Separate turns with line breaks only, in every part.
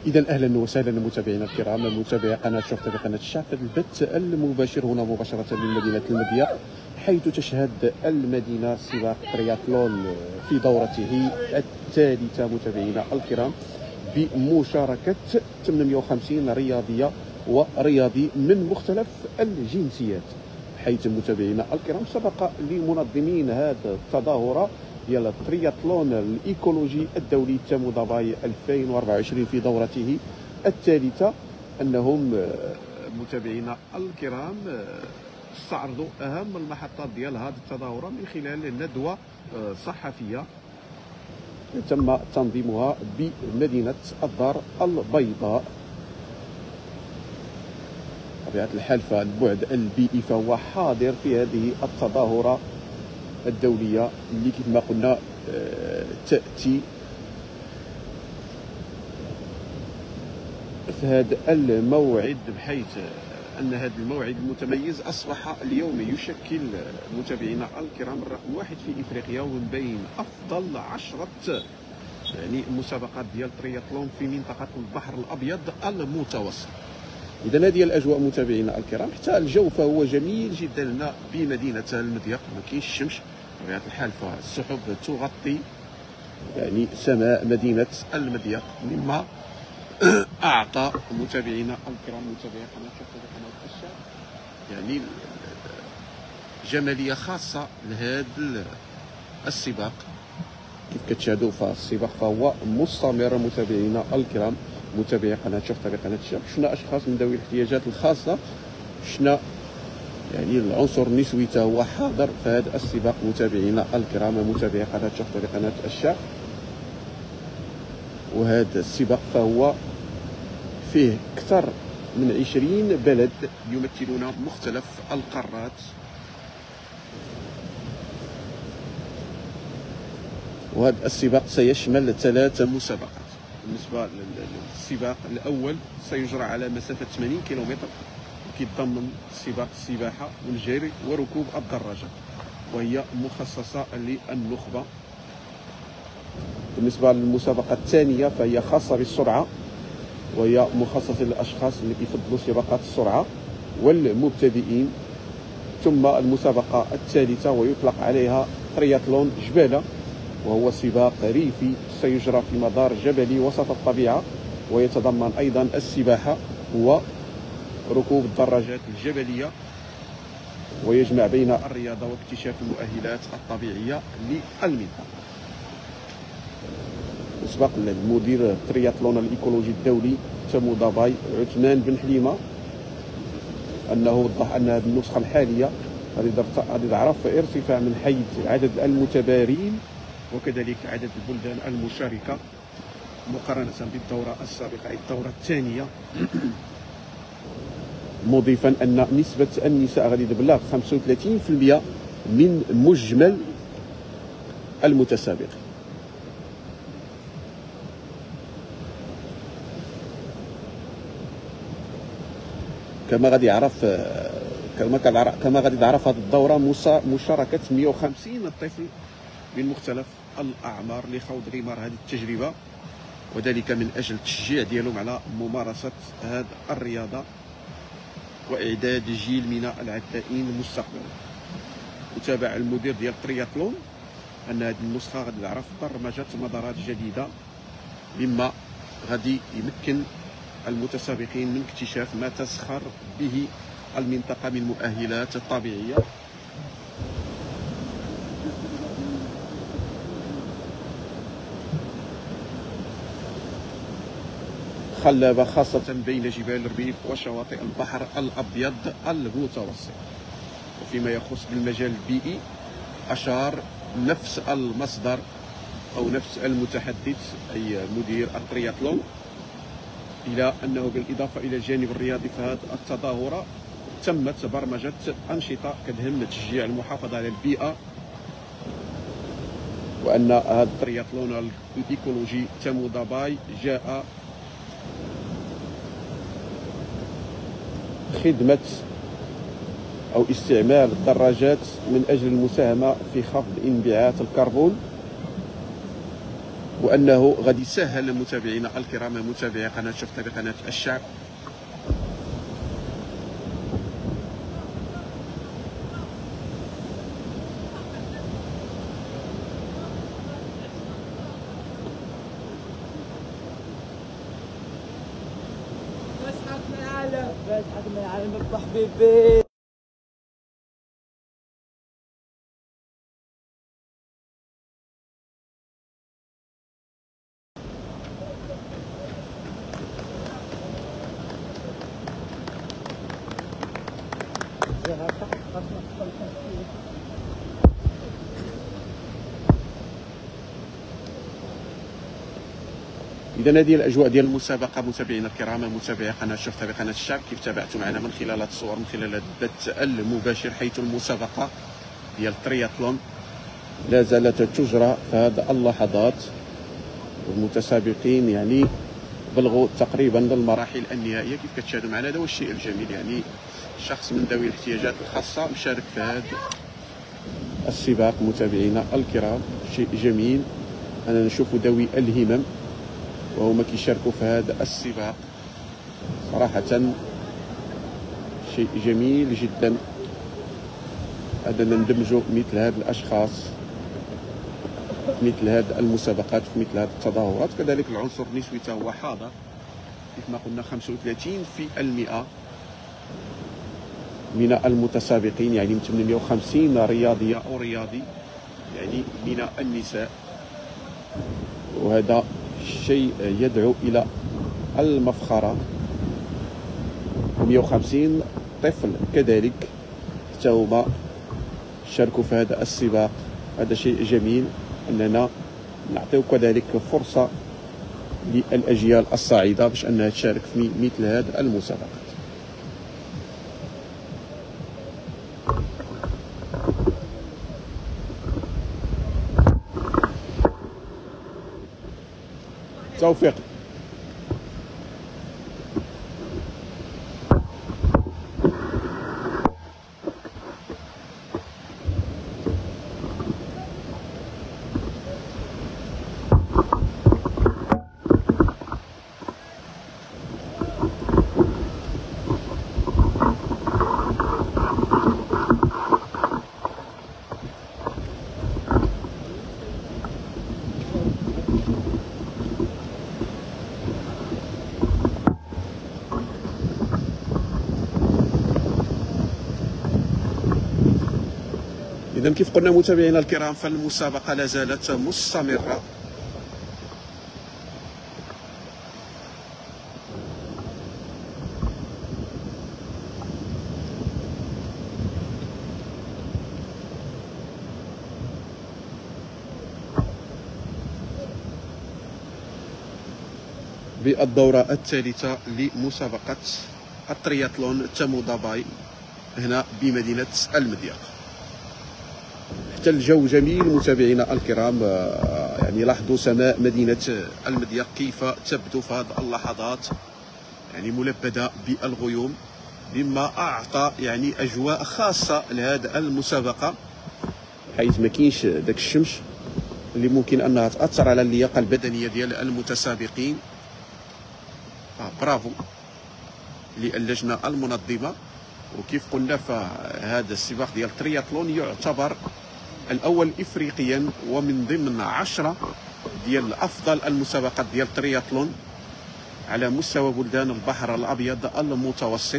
إذا أهلا وسهلا متابعينا الكرام، متابعي قناة شوف تي قناة الشعب في البث المباشر هنا مباشرة من مدينة المديا، حيث تشهد المدينة سباق ترياتلون في دورته الثالثة متابعينا الكرام، بمشاركة 850 رياضية ورياضي من مختلف الجنسيات، حيث متابعينا الكرام سبق لمنظمين هذا التظاهرة ديال الترياتلون الايكولوجي الدولي تامو دبي 2024 في دورته الثالثة انهم متابعينا الكرام استعرضوا اهم المحطات ديال هذه التظاهرة من خلال ندوة صحفية تم تنظيمها بمدينة الدار البيضاء. بطبيعة الحال فالبعد البيئي فهو حاضر في هذه التظاهرة الدولية اللي كيف ما قلنا تأتي في هذا الموعد، بحيث أن هذا الموعد المتميز أصبح اليوم يشكل متابعينا الكرام الرقم واحد في إفريقيا، ومن بين أفضل 10 مسابقات ديال الترياتلون في منطقة البحر الأبيض المتوسط. إذا هذه الأجواء متابعينا الكرام، حتى الجو فهو جميل جدا لنا بمدينة المديا، ما كاينش الشمس بطبيعة الحال، فالسحب تغطي سماء مدينة المديا، مما أعطى متابعينا الكرام متابعي قناة شوف تي قناة الشعب جمالية خاصة لهذا السباق. كيف كتشاهدوا فالسباق فهو مستمر متابعينا الكرام متابعي قناة شوف تي قناة الشعب. شفنا أشخاص من ذوي الاحتياجات الخاصة، شفنا العنصر النسوي هو حاضر في هذا السباق متابعينا الكرام متابعي قناة شوف تي قناة الشعب. وهذا السباق فهو فيه أكثر من 20 بلد يمثلون مختلف القارات، وهذا السباق سيشمل 3 مسابقات. بالنسبة للسباق الأول سيجرى على مسافة 80 كيلومتر، كيتضمن سباق السباحة والجري وركوب الدراجة، وهي مخصصة للنخبة. بالنسبة للمسابقة الثانية فهي خاصة بالسرعة، وهي مخصصة للأشخاص اللي كيفضلوا سباقات السرعة والمبتدئين. ثم المسابقة الثالثة ويطلق عليها ترياتلون جبالة، وهو سباق ريفي سيجرى في مدار جبلي وسط الطبيعة، ويتضمن أيضا السباحة وركوب الدراجات الجبلية، ويجمع بين الرياضة واكتشاف المؤهلات الطبيعية للمنطقة. مسبق للمدير الترياتلون الايكولوجي الدولي تامو دبي عثمان بن حليمة أنه وضح أن هذه النسخة الحالية غادي تعرف ارتفاع من حيث عدد المتبارين وكذلك عدد البلدان المشاركة مقارنة بالدورة السابقة أي الدورة الثانية، مضيفا أن نسبة النساء غادي تبلغ 35% من مجمل المتسابقين. كما غادي تعرف هذه الدورة مشاركة 150 طفل من مختلف الأعمار لخوض غمار هذه التجربة، وذلك من أجل التشجيع ديالهم على ممارسة هذه الرياضة وإعداد جيل من العدائين مستقبلا. وتابع المدير ديال الترياتلون أن هذه النسخة غادي تعرف برمجة مدارات جديدة، مما غادي يمكن المتسابقين من اكتشاف ما تسخر به المنطقة من مؤهلات طبيعية. خلابة خاصة بين جبال الريف وشواطئ البحر الأبيض المتوسط. وفيما يخص بالمجال البيئي أشار نفس المصدر أو نفس المتحدث أي مدير الترياتلون إلى أنه بالإضافة إلى الجانب الرياضي فهذه التظاهرة تمت برمجة أنشطة كتهم تشجيع المحافظة على البيئة، وأن هذا الترياتلون الإيكولوجي تامو دبي جاء خدمة أو استعمال الدراجات من أجل المساهمة في خفض انبعاث الكربون، وانه غادي يسهل لمتابعينا الكرام متابعي قناه شفت بقناه الشعب
فاتحة من العالم بحبيبي.
إذا هذه الأجواء ديال المسابقة متابعينا الكرام متابعي قناة شفت بقناة الشعب كيف تابعتوا معنا من خلال هذه الصور من خلال هذا البث المباشر، حيث المسابقة ديال الترياتلون لا زالت تجرى في هذه اللحظات، والمتسابقين يعني بلغوا تقريبا للمراحل النهائية كيف كتشاهدوا معنا. هذا هو الشيء الجميل، يعني شخص من ذوي الاحتياجات الخاصة مشارك في هذا السباق متابعينا الكرام. شيء جميل أنا نشوف ذوي الهمم وهما كيشاركوا في هذا السباق، صراحة شيء جميل جدا أننا ندمجوا مثل هذه الأشخاص في مثل هذه المسابقات في مثل هذه التظاهرات. كذلك العنصر النسوي هو حاضر كيف ما قلنا 35% من المتسابقين، يعني من 850 رياضية أو رياضي يعني من النساء، وهذا شيء يدعو إلى المفخرة. 150 طفل كذلك حتى هما شاركوا في هذا السباق. هذا شيء جميل أننا نعطيو كذلك فرصة للأجيال الصاعدة باش أنها تشارك في مثل هذه المسابقات. توفيق. إذا كيف قلنا متابعينا الكرام فالمسابقة لا زالت مستمرة. بالدورة الثالثة لمسابقة الترياتلون تاموداباي هنا بمدينة المدياق. حتى الجو جميل متابعينا الكرام، يعني لاحظوا سماء مدينة المدياق كيف تبدو في هذه اللحظات، يعني ملبدة بالغيوم، مما أعطى يعني أجواء خاصة لهذه المسابقة، حيث ما كاينش داك الشمس اللي ممكن أنها تأثر على اللياقة البدنية ديال المتسابقين. برافو للجنة المنظمة. وكيف قلنا فهذا السباق ديال الترياتلون يعتبر الأول إفريقيا ومن ضمن 10 ديال أفضل المسابقات ديال الترياتلون على مستوى بلدان البحر الأبيض المتوسط.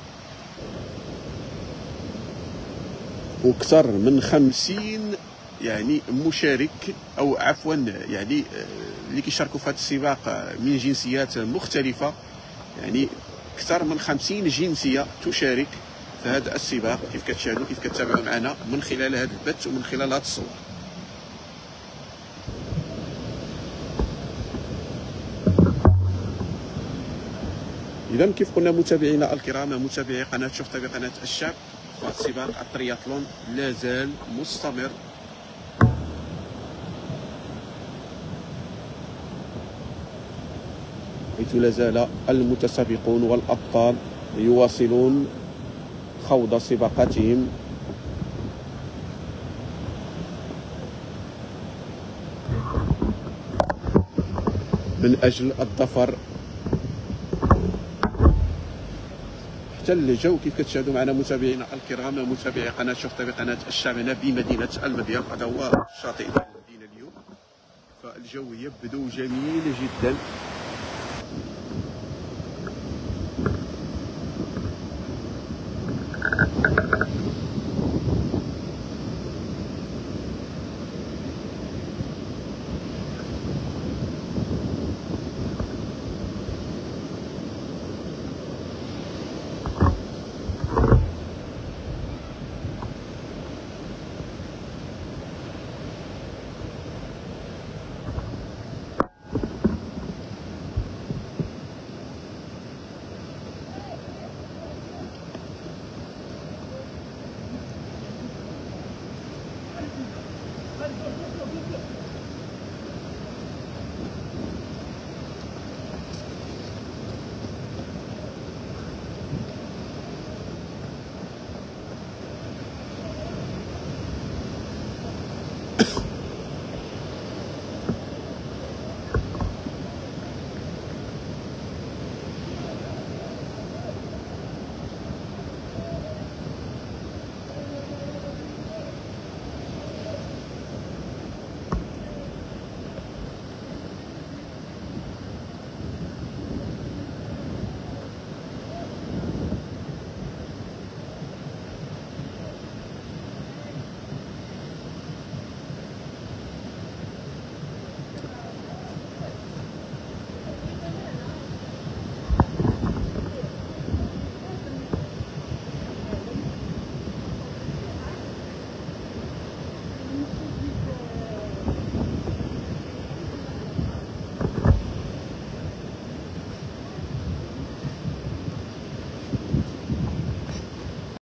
وأكثر من 50 يعني مشارك أو عفوا يعني اللي كيشاركوا في هذا السباق من جنسيات مختلفة، يعني أكثر من 50 جنسية تشارك في هذا السباق كيف كتشاهدوا كيف كتتابعوا معنا من خلال هذا البث ومن خلال هذه الصور. إذا كيف قلنا متابعينا الكرام متابعي قناة شفت بقناة الشعب، فسباق الترياتلون لا زال مستمر. حيث لا زال المتسابقون والأبطال يواصلون خوض سباقاتهم. من أجل الظفر. حتى الجو كيف كتشاهدوا معنا متابعينا الكرام، متابعي قناة شوف تي في قناة الشعب هنا بمدينة المضيق. هذا هو الشاطئ ديال المدينة اليوم، فالجو يبدو جميل جدا.